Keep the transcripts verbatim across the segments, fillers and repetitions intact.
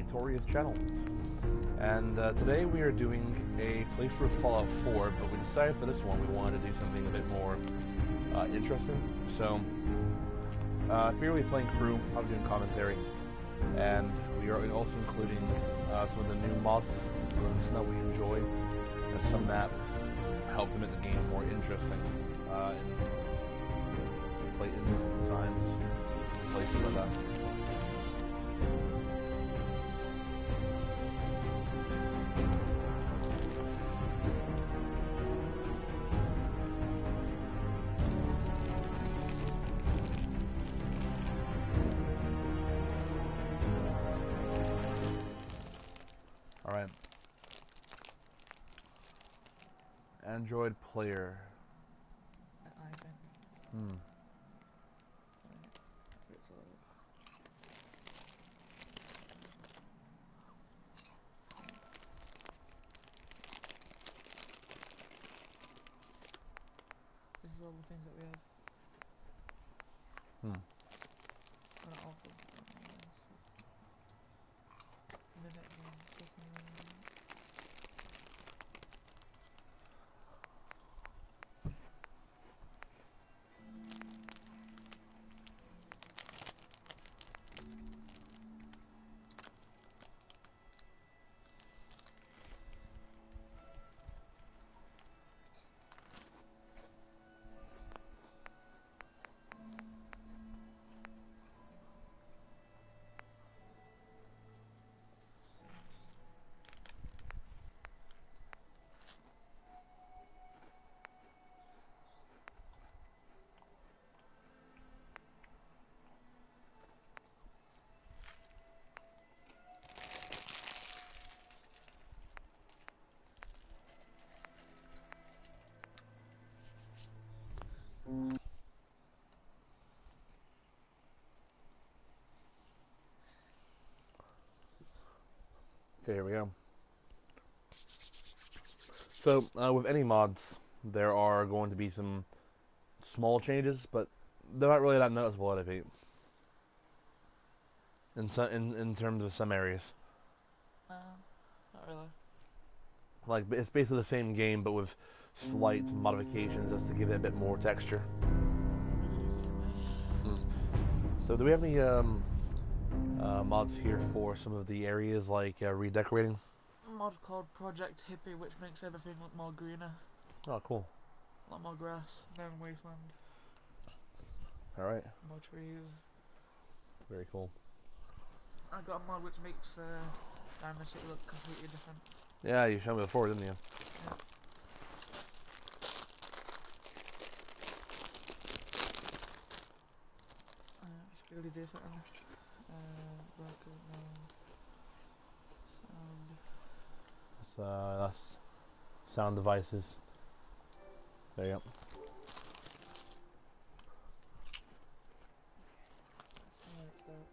Toria's channel. And uh, today we are doing a playthrough of Fallout four, but we decided for this one we wanted to do something a bit more uh, interesting. So, uh, here we're playing through, I'll be doing commentary, and we are also including uh, some of the new mods, some that we enjoy, and some that help to make the game more interesting. Uh, in play in designs, places like that. Alright. Android player. Hmm. This is all the things that we have. Hmm. Not awful. Minute and second. Okay, here we go. So, uh, with any mods, there are going to be some small changes, but they're not really that noticeable, I think. In some, in in terms of some areas, Uh, not really. like it's basically the same game, but with slight modifications just to give it a bit more texture. Mm. So, do we have any um, uh, mods here for some of the areas, like uh, redecorating? A mod called Project Hippie, which makes everything look more greener. Oh, cool. A lot more grass, down wasteland. Alright. More trees. Very cool. I got a mod which makes uh, Diamond City look completely different. Yeah, you showed me before, didn't you? Yeah. Uh, just really do something. Uh, broken now. Sound. That's, uh, that's sound devices. There you go. That's how it starts.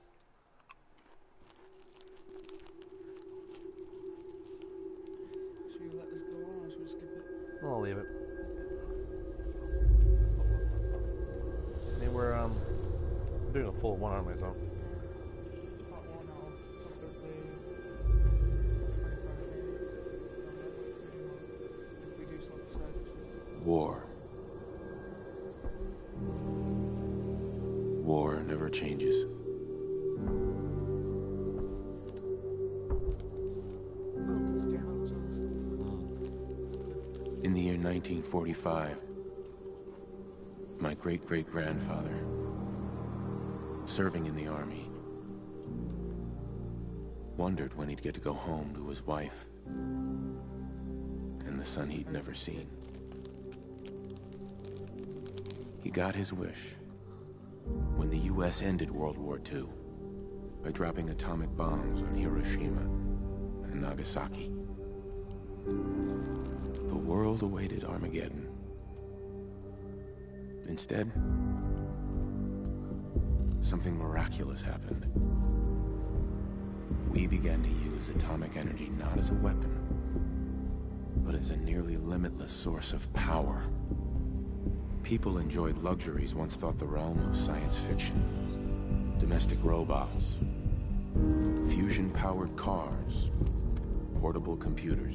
Should we let this go on or should we skip it? I'll leave it. Okay. I mean, we're um doing a full one, aren't we? So. Part one of probably if we do some search. War. War never changes. In the year nineteen forty-five, my great-great-grandfather, serving in the army, wondered when he'd get to go home to his wife and the son he'd never seen. He got his wish when the U S ended World War Two by dropping atomic bombs on Hiroshima and Nagasaki. The world awaited Armageddon. Instead, something miraculous happened. We began to use atomic energy not as a weapon, but as a nearly limitless source of power. People enjoyed luxuries once thought the realm of science fiction. Domestic robots, fusion-powered cars, portable computers.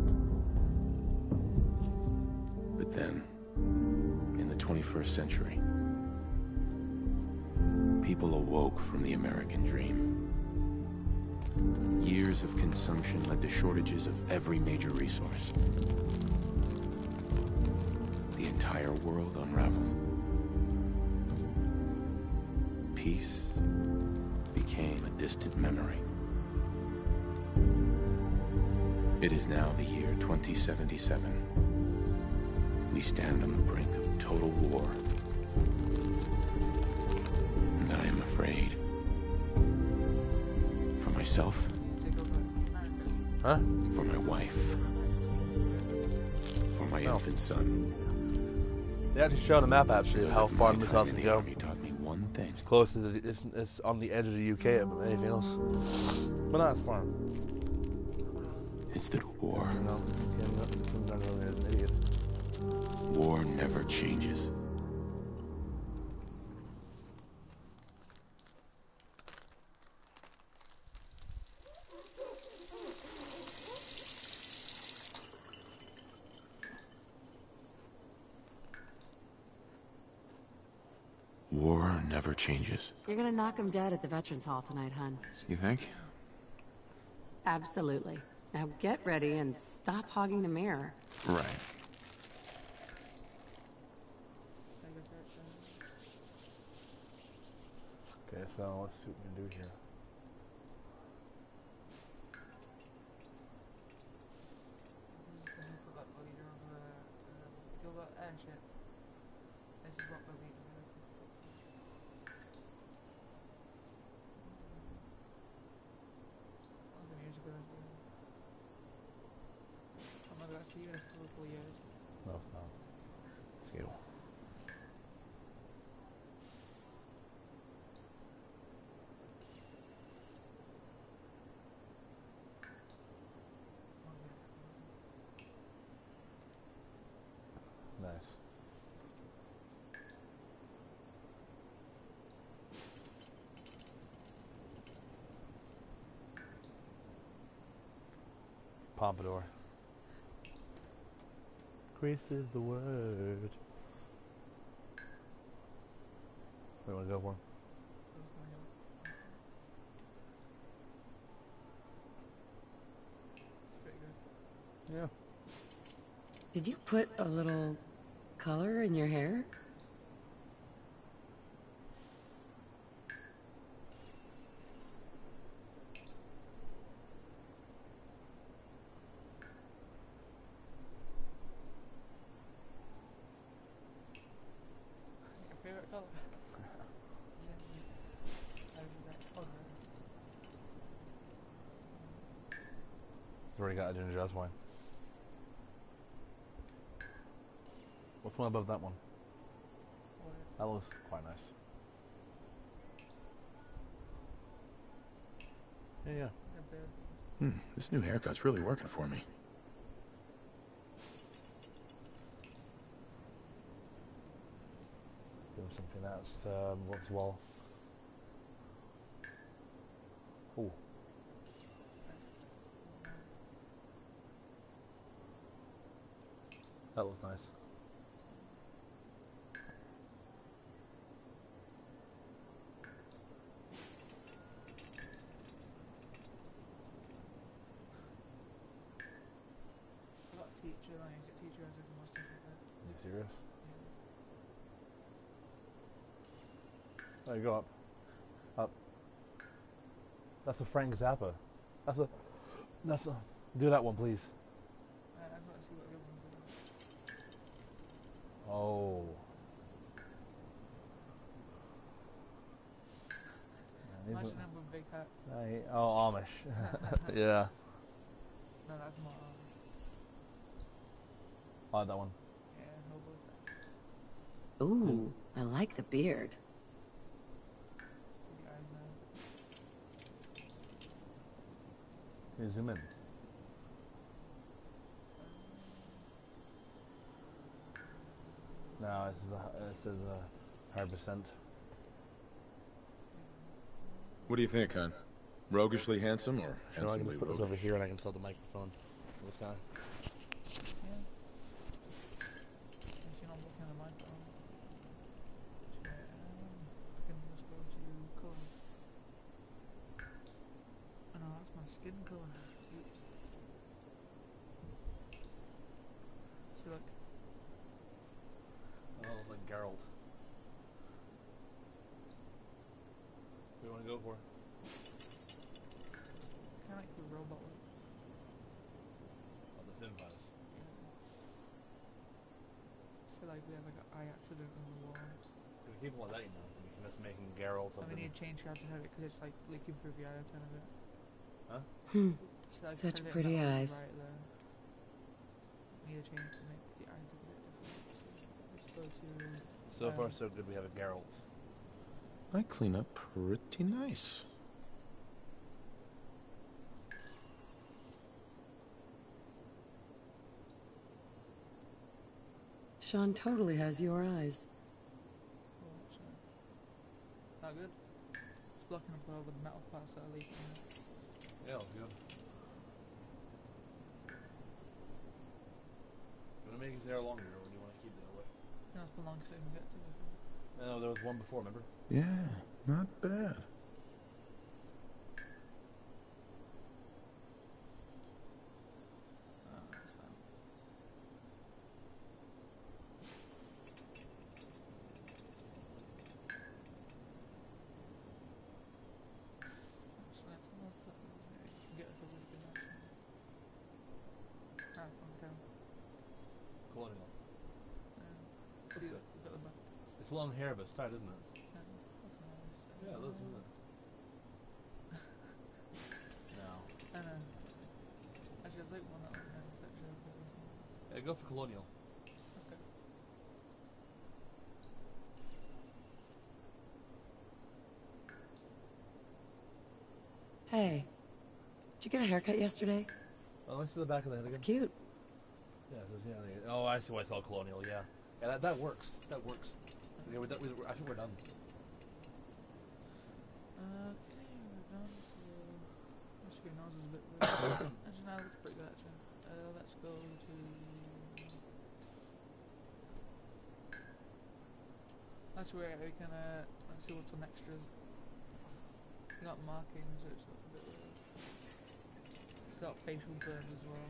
But then, in the twenty-first century, people awoke from the American dream. Years of consumption led to shortages of every major resource. The entire world unraveled. Peace became a distant memory. It is now the year twenty seventy-seven. We stand on the brink of total war. And I am afraid. For myself. Huh? For my wife. For my Oh. infant son. They actually showed a map actually of Because how of far my the time missiles in can the go. army taught me one thing. It's close to the, it's, it's on the edge of the U K, but anything else. But not as far. It's that war. You know, Kim, Kim Jong-un is an idiot. War never changes. War never changes. You're gonna knock him dead at the Veterans Hall tonight, hun. You think? Absolutely. Now get ready and stop hogging the mirror. Right. Okay, so let's see what we can do here. No, it's not. It's you. Nice. Pompadour. Grease is the word. What do you want to go for? Yeah. Did you put a little color in your hair? Favorite color? He's already got a ginger, that's why. What's one above that one? That looks quite nice. Yeah, yeah. Hmm, this new haircut's really working for me. Doing something that's um, what's well. Ooh. That looks nice. I got a teacher, I use it teacher as if it was different. Are you serious? There you go, up. Up. That's a Frank Zappa. That's a... That's a... Do that one, please. Uh, I just want to see what the other ones are. Oh. Man, these Imagine are- him with a big hat. I, oh, Amish. Yeah. No, that's more Amish. I like that one. Yeah, Hobo's that. Ooh, I like the beard. The eyes there. Can you zoom in? No, this is a, this is a hundred percent. What do you think, hon? Roguishly handsome or So I can handsomely just put this over roguish? here and I can sell the microphone to this guy. Yeah. Since you're not looking at the microphone. So, um, I can just go to colour. Oh no, that's my skin colour. Oops. See, look. Oh, it's like Geralt. What do you want to go for? Kinda like the robot look. Oh, the Zinfaz. So like we have like an eye accident in the wall. We keep it like that, you know. We can just making Geralt I something. mean, you change how to have it because it's like leaking through the eye a ton of it. Huh? Hmm. So like Such kind of pretty that one eyes. Right there. Need to change to make the eyes look a bit different. So let's go to. So far, um, so good. We have a Geralt. I clean up pretty nice. Sean totally has your eyes. Oh, actually. Not good. It's blocking up all the metal parts that are leaking. Yeah, it's good. You want to make his hair longer, or do you want to keep it that way? No, it's the longest I can get to. No, there was one before, remember? Yeah, not bad. Oh, that's fine. Actually, let's have a look at these. Maybe we can get a really good action. Ah, from town. Colonial. Um, what do you got? Got the back. It's long hair, but it's tight, isn't it? Um, that's nice. Yeah, it Uh, is, isn't it? No. I know. Actually, there's like one that one there. It's actually a bit of a- Yeah, go for colonial. Okay. Hey, did you get a haircut yesterday? Oh, let's see the back of the head It's again. cute. Yeah, it says, yeah. They, oh, I see why it's all colonial. Yeah, yeah, that, that works. That works. Yeah, we're, done- we I think we're done. Uh, okay, we're done. So, actually, your nose is a bit weird. Actually, no, that's pretty good. Actually, uh, let's go to. Actually, wait, we can uh, let's see what's on extras. We got markings, which look a bit weird. Got facial burns as well.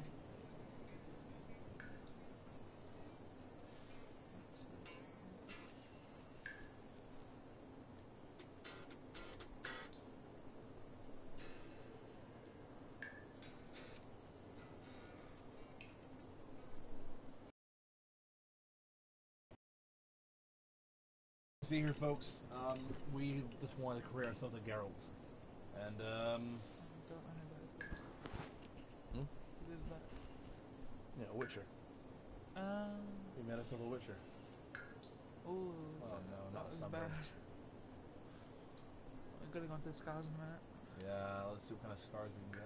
See here, folks. Um, we just wanted to career ourselves a Geralt, and um, I don't know who that is. Hmm? Who is that? yeah, a Witcher. Um. We made ourselves a Witcher. Oh. Oh, no, that not was sunburn. bad. I'm gonna go into the scars in a minute. Yeah, let's see what kind of scars we can get.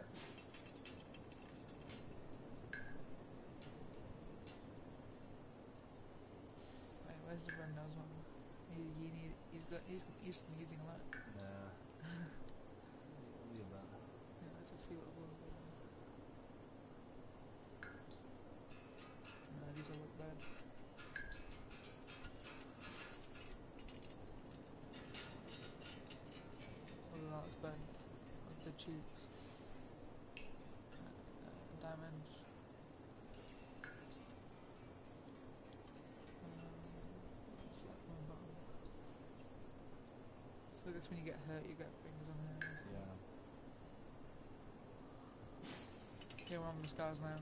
Wait, where's the red nose one? He, he need, he's got, he's, he's sneezing a lot. Nah. Leave that. Yeah, let's just see what we'll do. Nah, these all look bad. Oh, that looks bad. Like the cheeks. Uh, uh, diamonds. Um, what's that one bottom? So I guess when you get hurt, you get things on here. Yeah. Okay, we're on the scars now.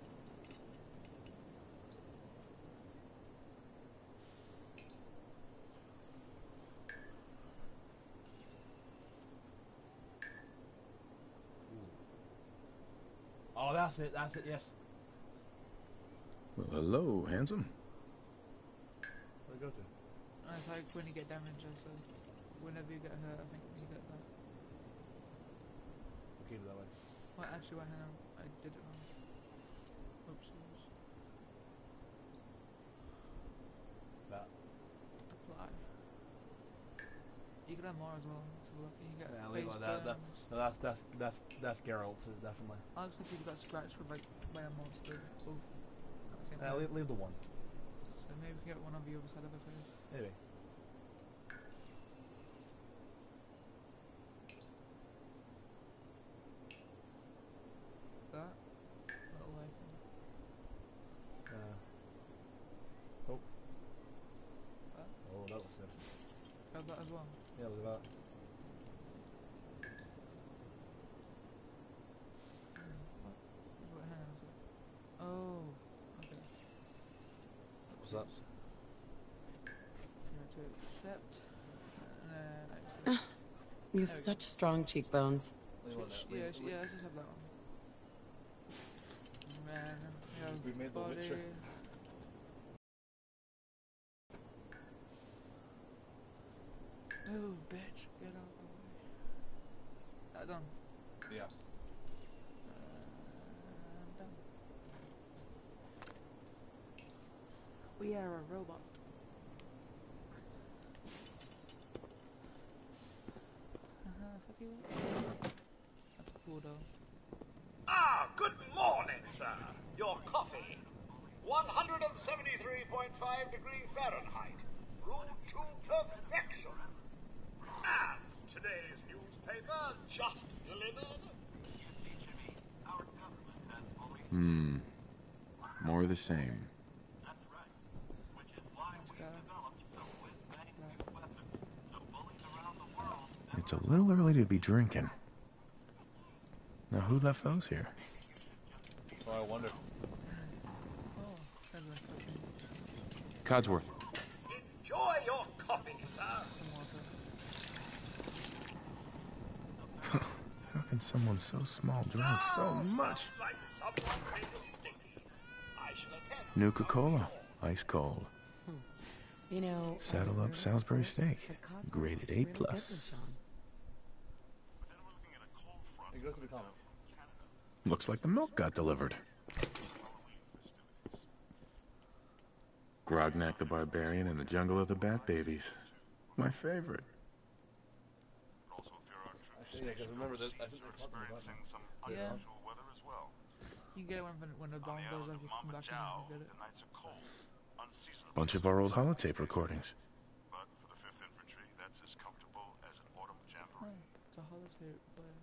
Oh, that's it. That's it. Yes. Well, hello, handsome. Where do you go to? And it's like when you get damaged, also. Whenever you get hurt, I think you get that. We'll keep it that way. Well, actually, wait, hang on. I did it wrong. Oopsies. That. Apply. You could have more as well. So have a look. You can get Yeah, leave it face like that. that burns. no, that's that's that's that's Geralt, uh, definitely. I looks like you got scratched with like by a monster. Oh, that's getting Yeah, bad. leave, leave the one. So maybe we can get one on the other side of her face. Maybe. That little life. Uh, oh. That. Oh, that was good. Have that as well. Yeah, look at that. What? What hand is it? Oh, okay. What's that? You have to accept, and then accept. You have There we go. such strong cheekbones. Leave it like Switch- that. yeah, Leave- sh- leave- yeah, let's just have that one. And then we have We've made the body. Witcher. Oh, bitch, get out of the way. That done. Yeah. And done. We are a robot. Uh-huh, fuck you. That's cool though. Ah, good morning, sir. Your coffee. one hundred seventy-three point five degree Fahrenheit. Brewed to perfection. And today's newspaper just delivered. Hmm. More of the same. It's a little early to be drinking. Now, who left those here? So I wonder. Oh, there's a fucking Codsworth. Enjoy your coffee, sir. some water. How can someone so small drink so Ah, much? sounds like someone made a stinky. I shall attend. Nuka-Cola. Ice cold. You know, I Saddle was up nervous at Salisbury first, steak. but Codsworth Graded was A really good plus. with Sean. It goes to the comment. Looks like the milk got delivered. Grognak the Barbarian in the Jungle of the Bat Babies. My favorite. Actually, yeah, because remember that I think we're talking about that. Yeah. You can get it when, when the bomb goes off, you come back and you can get it. Bunch of our old holotape recordings. Oh, it's a holotape player.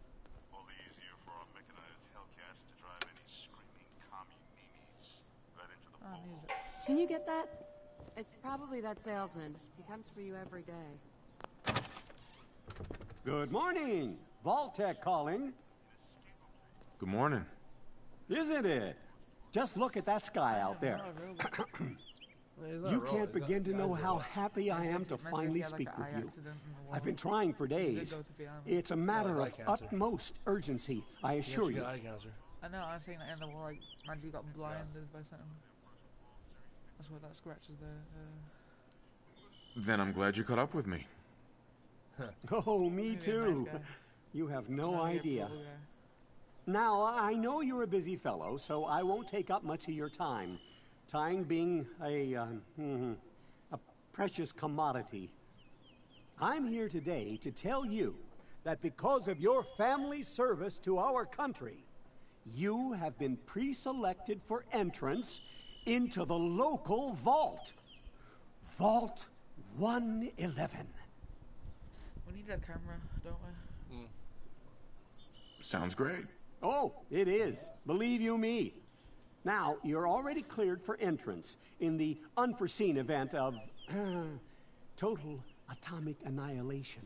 Ah, music. Can you get that? It's probably that salesman. He comes for you every day. Good morning. Vaultec calling. Good morning. Isn't it? Just look at that sky out there. Not a robot. Well, he's not You a robot, can't he's got begin to know guys how robot. happy I am to Imagine if finally he had, like, speak an with eye you. accident in the I've been wall. trying for He did days. go to the army. It's a matter got of eye cancer. utmost urgency, I He assure actually you. got eye cancer. I know, I'm saying that in the wall, like, imagine you got blinded by something. That's why that scratch is there. Uh, Then I'm glad you caught up with me. Oh, me maybe a nice too. guy. You have Not no be a idea. brutal guy. Now, I know you're a busy fellow, so I won't take up much of your time. Time being a, uh, hmm, a precious commodity. I'm here today to tell you that because of your family service to our country, you have been pre-selected for entrance into the local vault. Vault one eleven. We need a camera, don't we? Sounds great. Oh, it is. Believe you me. Now, you're already cleared for entrance in the unforeseen event of uh, total atomic annihilation.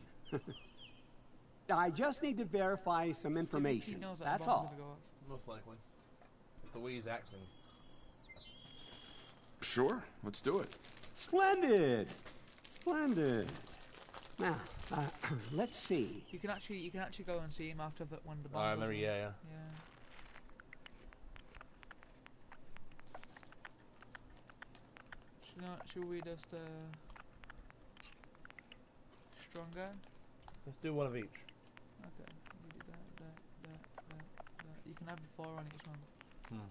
I just need to verify some He information. knows that That's bomb's all. gonna go off. Most likely. The way he's acting. Sure, let's do it. Splendid. Splendid. Now, uh, let's see. You can actually, you can actually go and see him after the, when the Oh, bomb I goes remember, off. yeah, yeah. Yeah. Should, not, should we just, uh... Stronger? Let's do one of each. Okay. You do that, that, that, that, that. You can have the four on each one. Hmm.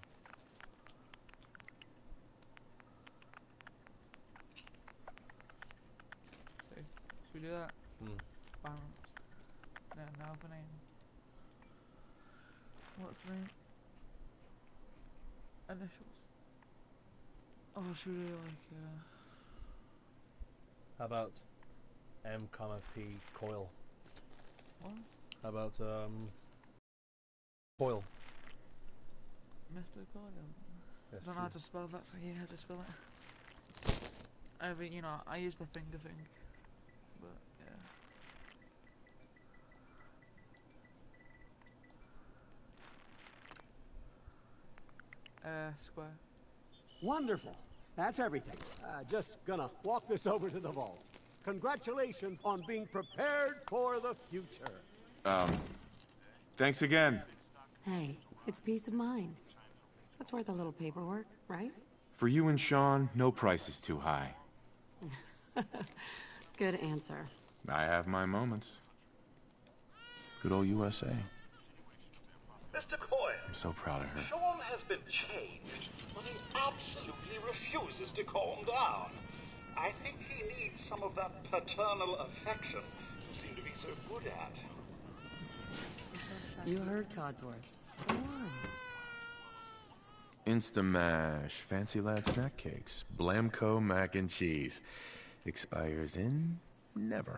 See? Should we do that? Hmm. Balanced. No, no, the name. What's the name? Initials. Oh, she really like, uh... How about M, comma P, coil? What? How about, um... coil? Mister Coyle? Yes, I don't know how to spell that, so yeah, how to spell it. I think, you know, I use the finger thing. But, yeah. Uh, square. Wonderful. That's everything. Uh, just gonna walk this over to the vault. Congratulations on being prepared for the future. Um, thanks again. Hey, it's peace of mind. That's worth a little paperwork, right? For you and Sean, no price is too high. Good answer. I have my moments. Good old U S A. Mister Coyle, I'm so proud of her. Sean has been changed, but he absolutely refuses to calm down. I think he needs some of that paternal affection you seem to be so good at. You heard Codsworth. Go on. Instamash, Fancy Lad snack cakes, Blamco mac and cheese. Expires in never.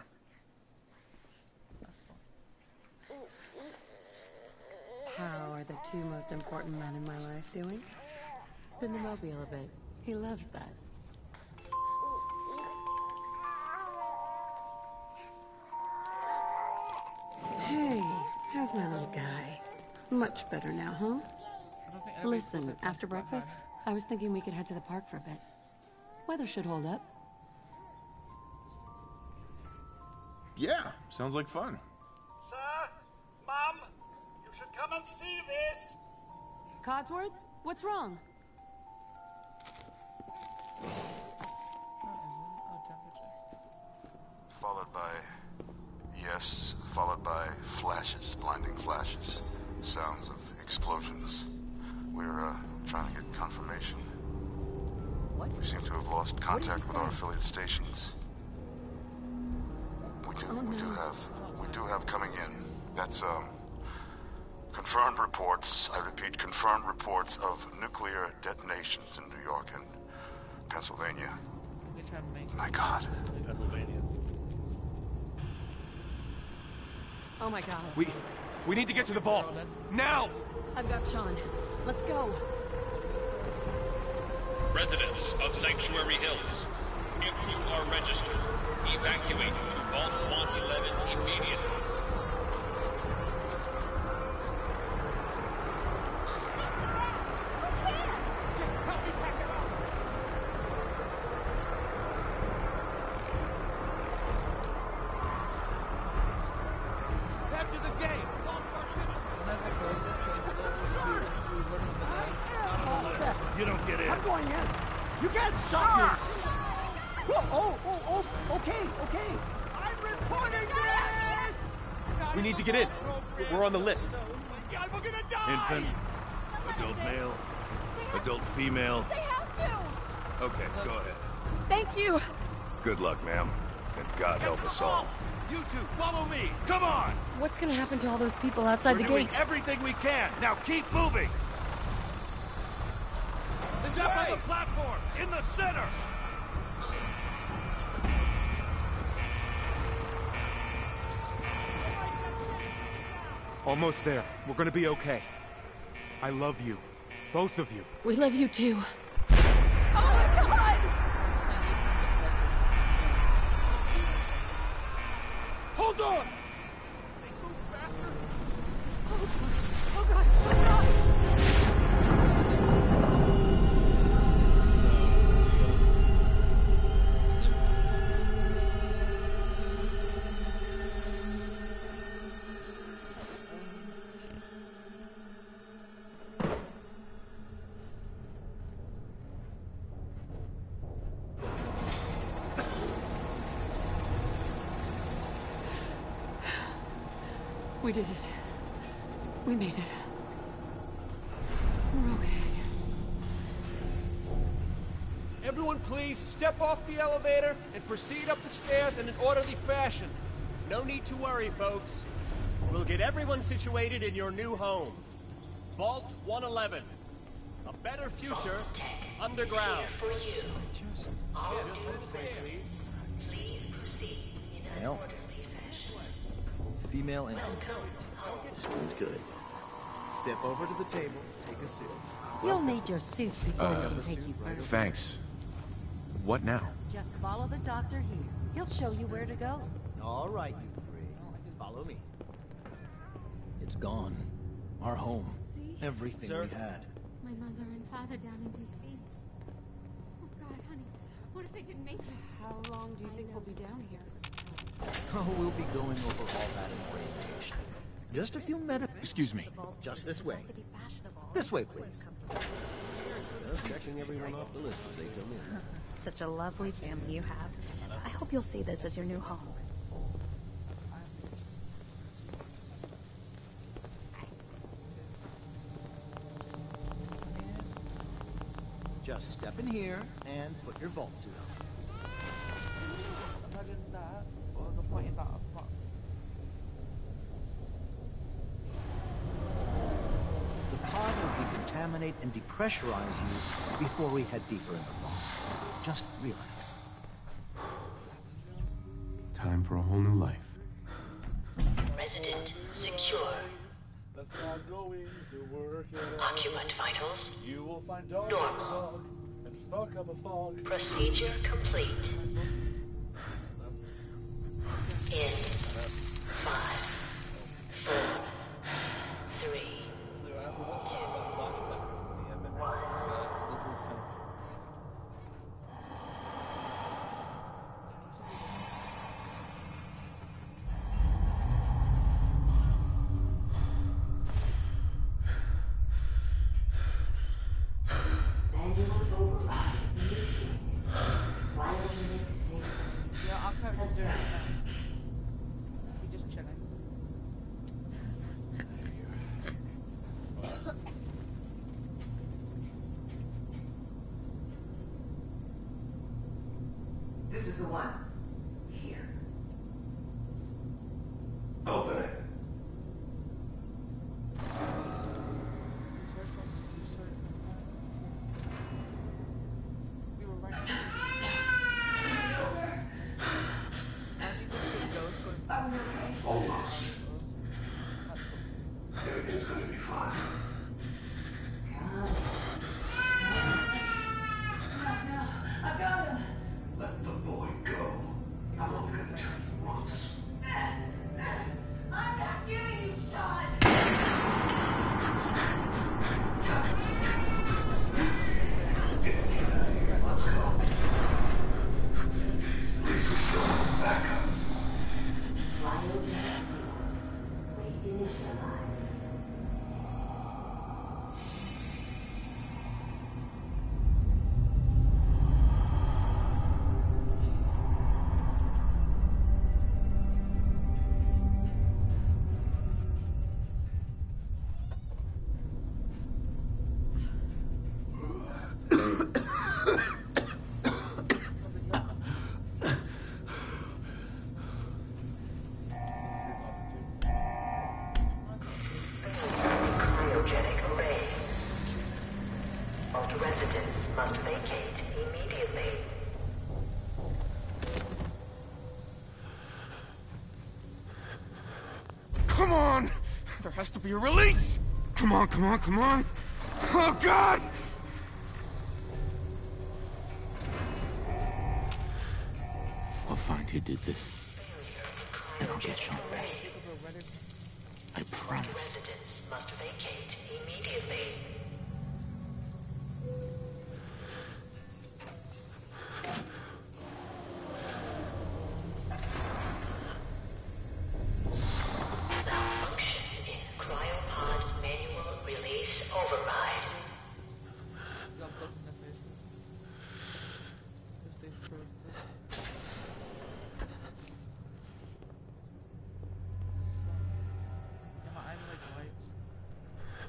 How are the two most important men in my life doing? Spin the mobile a bit. He loves that. Hey, how's my little guy? Much better now, huh? I don't think every Listen, puppet after wants to breakfast, I was thinking we could head to the park for a bit. Weather should hold up. Yeah, sounds like fun. Sir, Mum, you should come and see this. Codsworth, what's wrong? What is it? Oh, temperature. Followed by... yes, followed by flashes, blinding flashes. Sounds of explosions. We're, uh, trying to get confirmation. What? We seem to have lost contact with our affiliate stations. We do, Oh, we do no. have, we do have coming in. That's, um, confirmed reports, I repeat, confirmed reports of nuclear detonations in New York and Pennsylvania. They try to make My God. Pennsylvania. Oh my god. We... we need to get to the vault. Now! I've got Sean. Let's go. Residents of Sanctuary Hills, if you are registered, evacuate to Vault one eleven immediately. Head to the gate! Don't participate! unless I close this place, That's we'll- absurd! we'll- we'll run into that. You don't get in. I'm going in. You can't stop me. Oh, oh, oh, oh, okay, okay. I'm reporting this! We need to get in. We're on the list. God, we're gonna die! Infant, adult male, adult female. They have to! Okay, go ahead. Thank you! Good luck, ma'am. And God help us all. You two, follow me! Come on! What's gonna happen to all those people outside We're the doing gate? everything we can. Now keep moving! Step on the platform! In the center! Almost there. We're gonna be okay. I love you. Both of you. We love you too. Hold on! We did it. We made it. We're okay. Everyone please step off the elevator and proceed up the stairs in an orderly fashion. No need to worry, folks. We'll get everyone situated in your new home. Vault one eleven. A better future underground. For you. Just, All just this way, please. Please proceed in an Male. orderly fashion. Female and incomplete. This one's good. Step over to the table, take a seat. You'll need your suits before Uh, we can take you further. Thanks. What now? Just follow the doctor here. He'll show you where to go. All right, you three. Follow me. It's gone. Our home. See? Everything Sir? we had. My mother and father down in D C. Oh God, honey, what if they didn't make it? How long do you think we'll be down here? Oh, we'll be going over all that in orientation. Just a few minutes. Excuse me. Just this way. This way, please. Just checking everyone off the list as they come in. Such a lovely family you have. I hope you'll see this as your new home. Just step in here and put your vault suit on. Imagine that. What was the point in that? What? The pod will decontaminate and depressurize you before we head deeper in the vault. Just relax. Time for a whole new life. Resident secure. That's not going to work at all. Occupant vitals You will find dog normal. dog and fuck up a fog. Procedure complete. In five, four, three, So after what's that flashback from the end of the this is kind of Yeah, I can't just do it now. He's just chilling. This is the one. Here. Open it. We were right. Almost. Everything's gonna be fine. I got him. Let the boy go. I'm only gonna tell you once. I'm not giving you shot. Let's go. At least we still have backup. cryogenic array. All residents must vacate immediately. Come on! There has to be a release! Come on, come on, come on! Oh, God! I'll find who did this. And I'll get Sean back. I promise. Residents must vacate immediately. Malfunction in cryopod manual release override. Got blood in their faces. Because they froze this. Yeah, my eyes are like lights.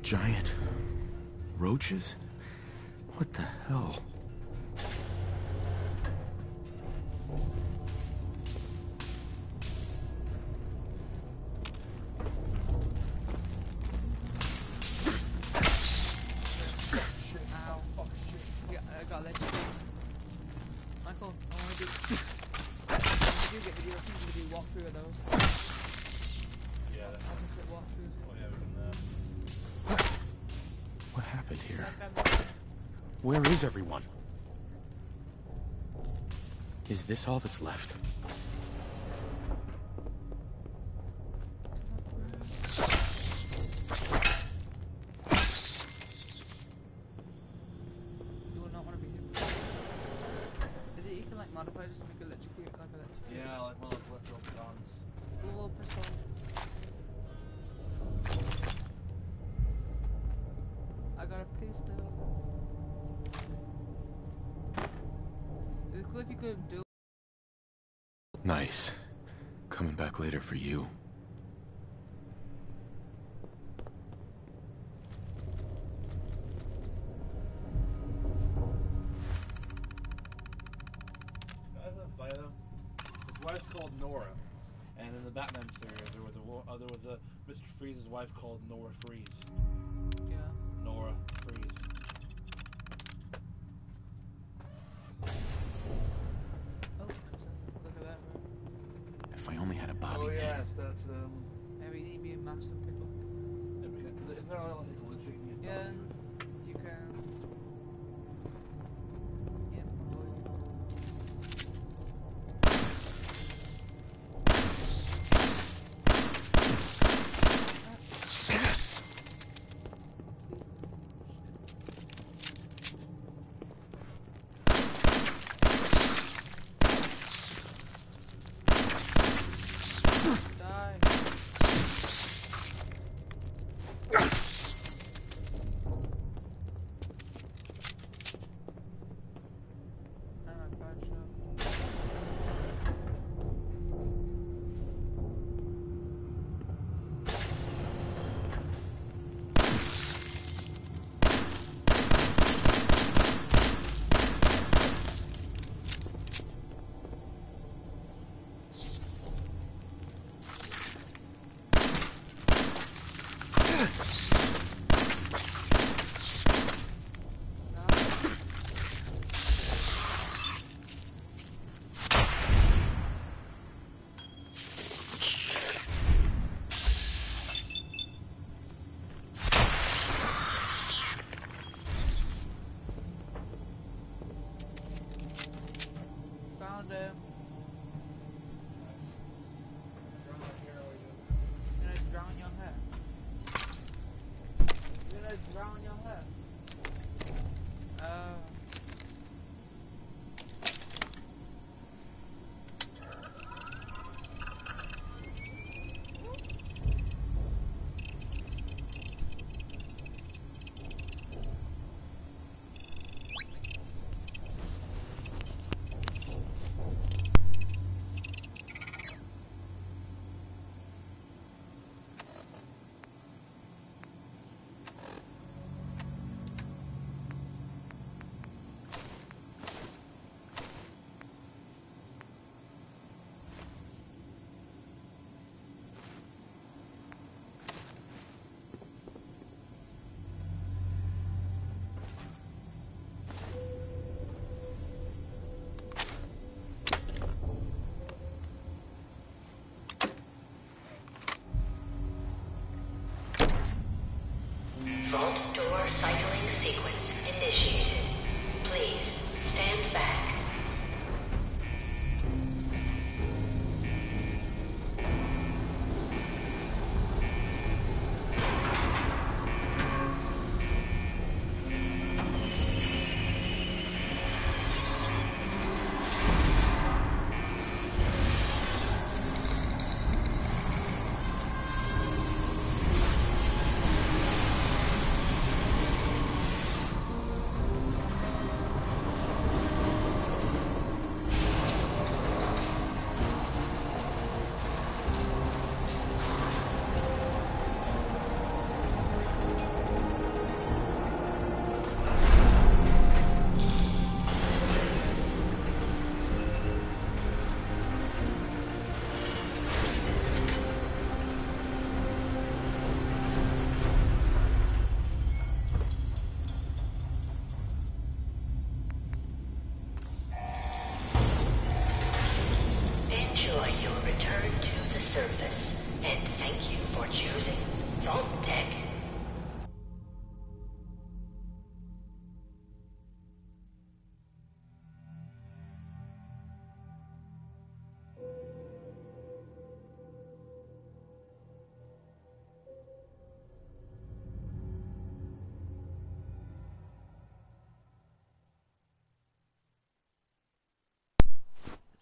Giant roaches? What the hell? Where is everyone? Is this all that's left? You will not want to be here. Is it you can like modify just to make electrocute like electrocute? Yeah, like one of those leftover guns. Little pistol. I got a pistol. It's cool if you could do. Nice. Coming back later for you. Guys on fire. His wife's called Nora, and in the Batman series, there was a wo- uh, there was a Mister Freeze's wife called Nora Freeze. Yeah. Nora Freeze. If I only had a bobby Oh pin. yes, that's um. Maybe you need to be a master pickle. Is there like a glitch you can use? Yeah, you can. Yeah, Found him. You're gonna drown your hair. You're gonna drown your hair. Uh. Vault door cycling sequence initiated. Please stand back.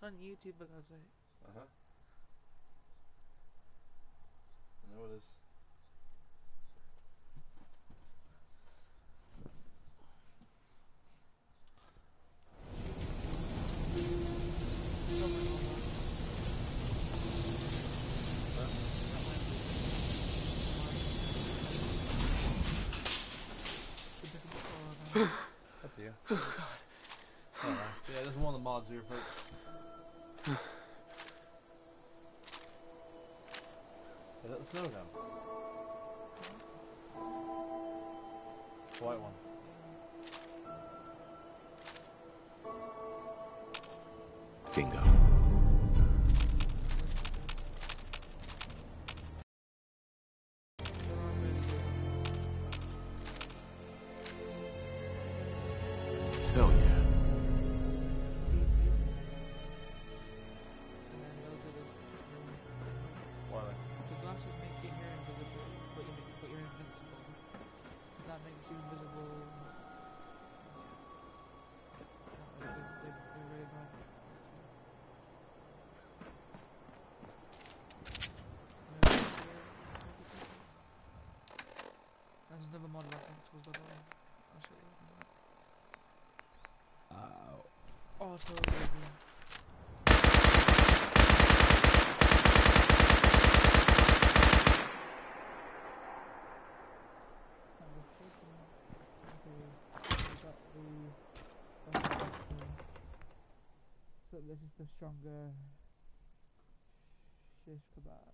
on YouTube, for God's sake. Uh huh. I know it is. Up to you. Oh god. Oh, yeah, this is one of the mods here, folks. Is that the snow gun? White one. Bingo. Hell yeah. Why? The glasses make you here invisible, but, you make, but you're invincible. That makes you invisible. That, they, they, they're really bad. There's another model I think tools, by the way. I'll show you. Uh, auto baby. So this is the stronger shish kebab.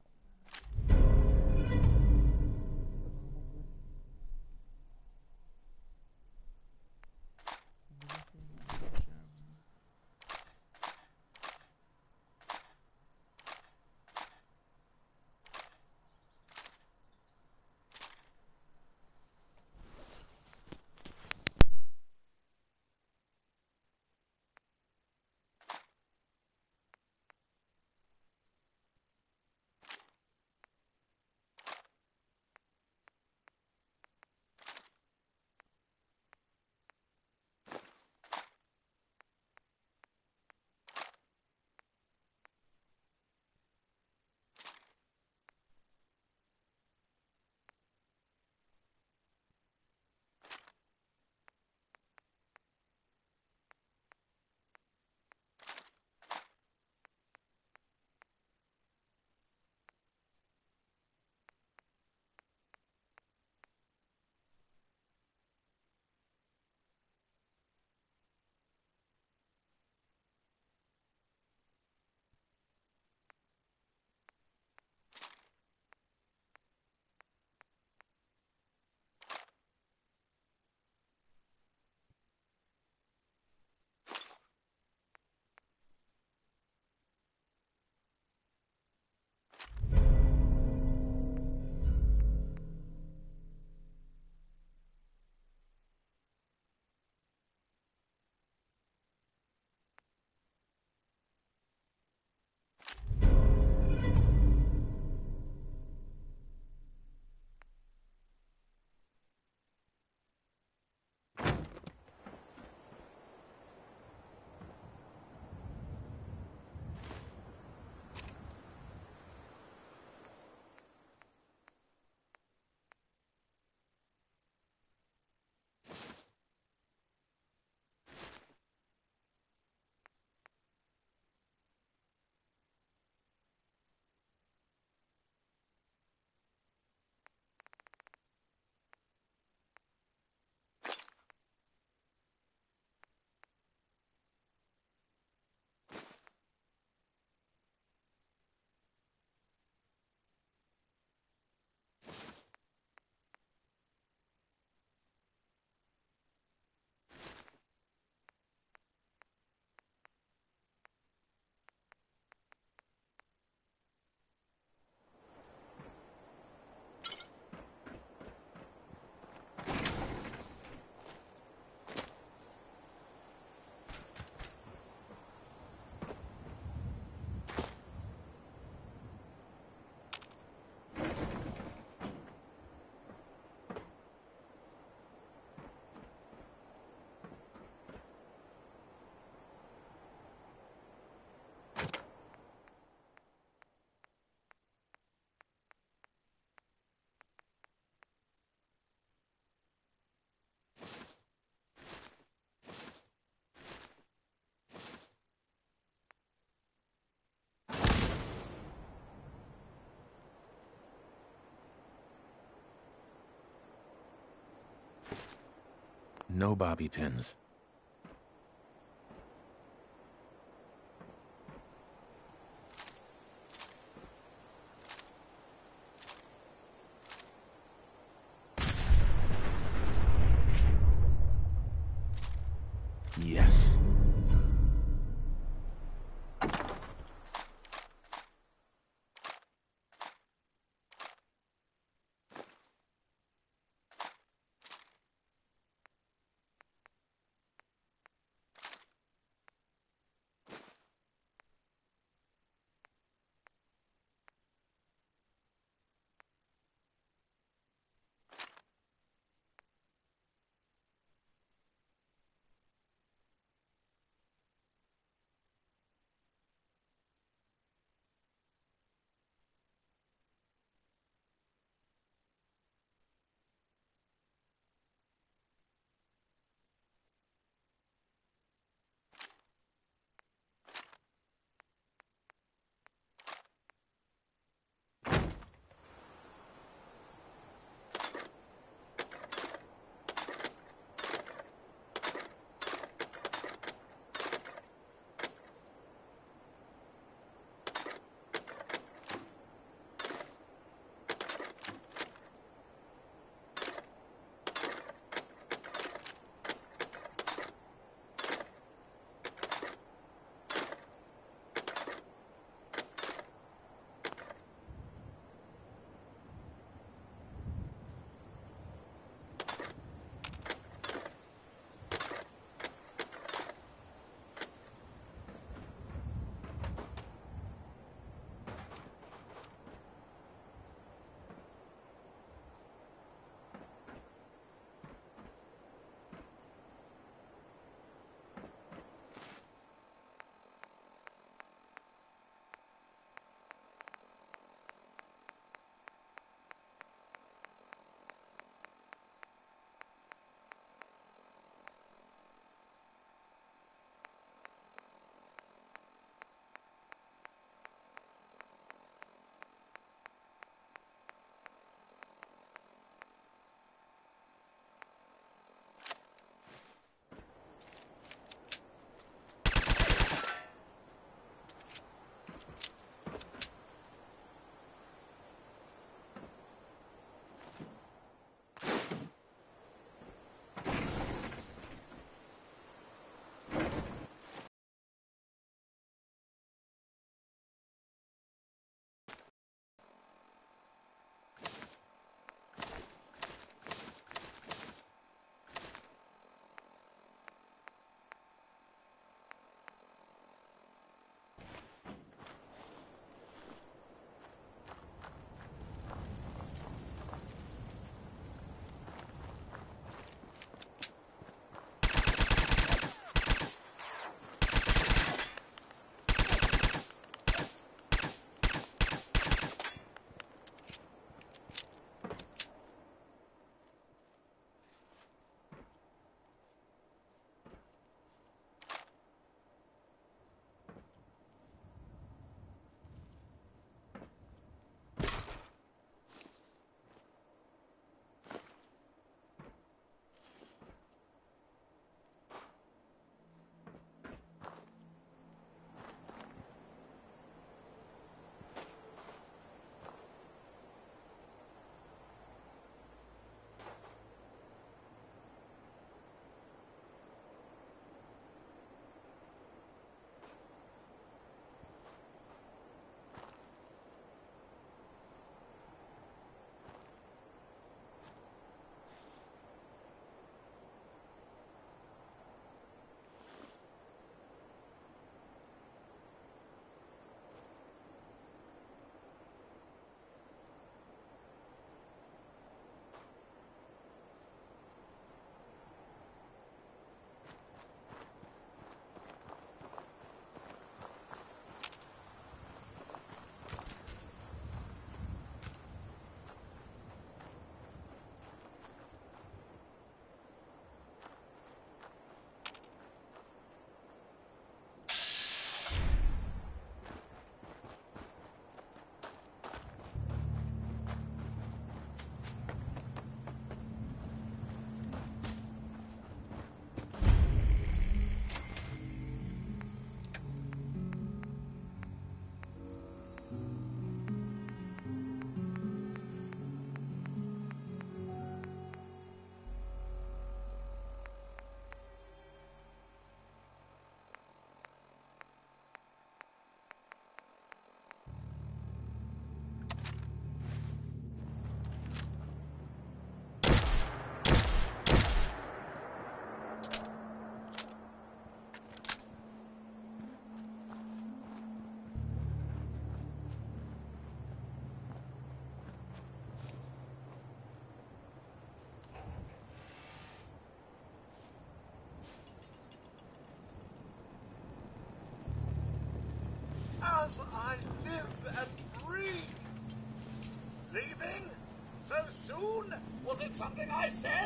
No bobby pins. Yes. because I live and breathe. Leaving? So soon? Was it something I said?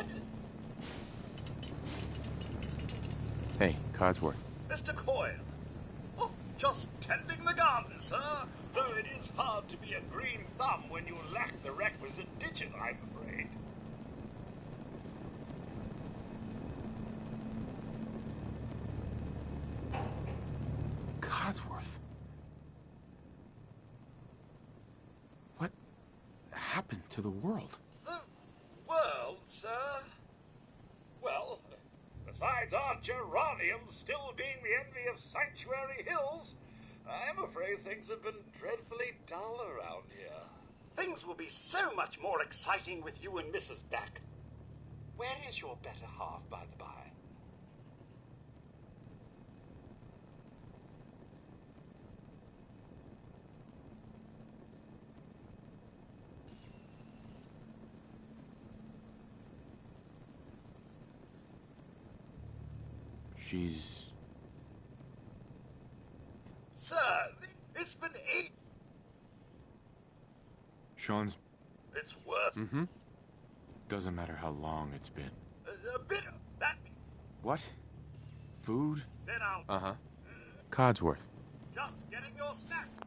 Hey, Codsworth. Mister Coyle. Oh, just tending the garden, sir. Though it is hard to be a green thumb when you lack the requisite digit, I'm afraid. Codsworth. What happened to the world? The world, sir? Well, besides our geraniums still being the envy of Sanctuary Hills, I'm afraid things have been dreadfully dull around here. Things will be so much more exciting with you and Missus back. Where is your better half, by the by? She's... Sir, it's been eight... Sean's... It's worse. Mm-hmm. Doesn't matter how long it's been. A, a bit of that... What? Food? Then I'll... Uh-huh. Codsworth. Just getting your snacks.